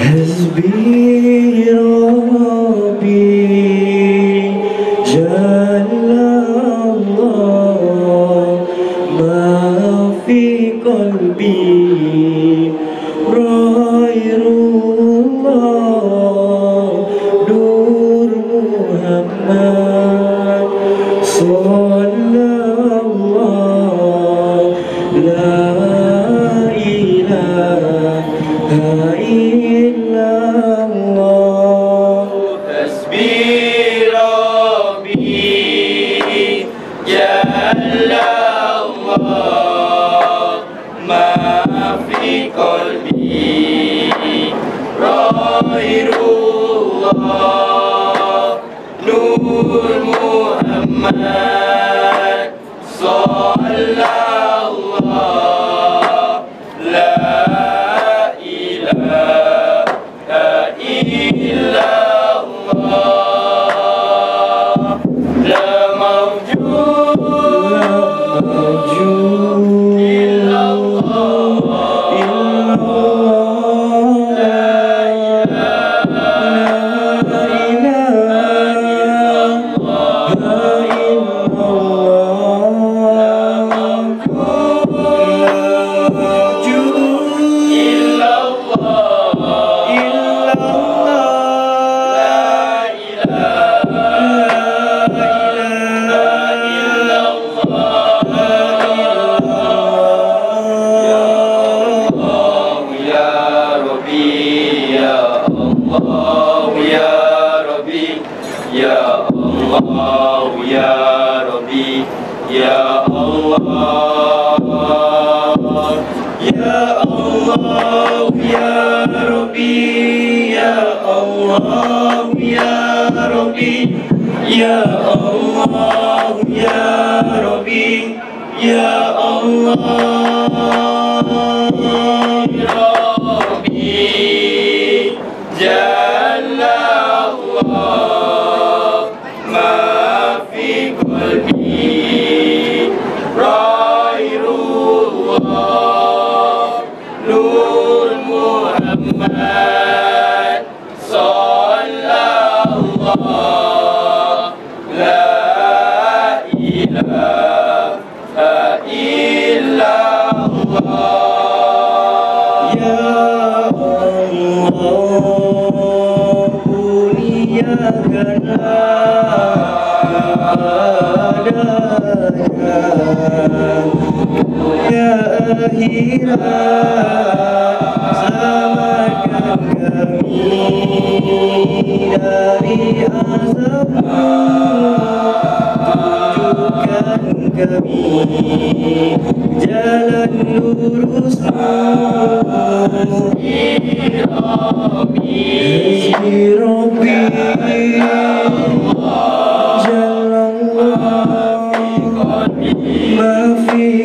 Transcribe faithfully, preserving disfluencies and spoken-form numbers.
حسبي ربي جل الله ما في قلبي غير الله نور محمد صلى الله لا إله إلا الله حسبي ربي جل الله ما في قلبي غير الله نور محمد صلى الله لا إله إلا الله لا موجود إلا الله لا إله إلا الله Ya Allah, Ya Rabbi, Ya Allah, Ya Allah, Ya Rabbi, Ya Allah, Ya Rabbi, Ya Allah, Ya Rabbi, Ya Allah, Ya Rabbi, Jalla Allah, ma fi qalbi, Rairullah, Nur Muhammad, Sallallahu, La ilaha illallah. Ya Allah, iyyaka na'budu ya akhira selamatkan kami dari azab, tunjukkan kami jalan lurus-mu. Hasbi Rabbi Jalla Allah ma fi